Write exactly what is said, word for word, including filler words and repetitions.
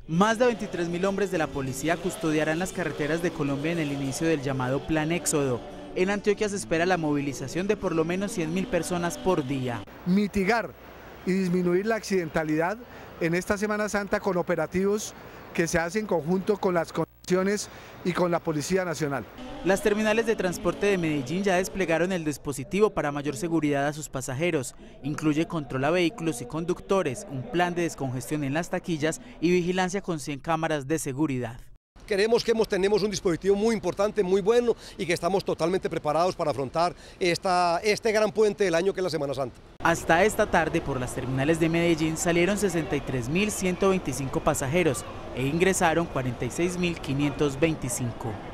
Más de veintitrés mil hombres de la policía custodiarán las carreteras de Colombia en el inicio del llamado Plan Éxodo. En Antioquia se espera la movilización de por lo menos cien mil personas por día. Mitigar y disminuir la accidentalidad en esta Semana Santa con operativos que se hacen en conjunto con las condiciones y con la Policía Nacional. Las terminales de transporte de Medellín ya desplegaron el dispositivo para mayor seguridad a sus pasajeros. Incluye control a vehículos y conductores, un plan de descongestión en las taquillas y vigilancia con cien cámaras de seguridad. Creemos que hemos, tenemos un dispositivo muy importante, muy bueno y que estamos totalmente preparados para afrontar esta, este gran puente del año que es la Semana Santa. Hasta esta tarde por las terminales de Medellín salieron sesenta y tres mil ciento veinticinco pasajeros e ingresaron cuarenta y seis mil quinientos veinticinco.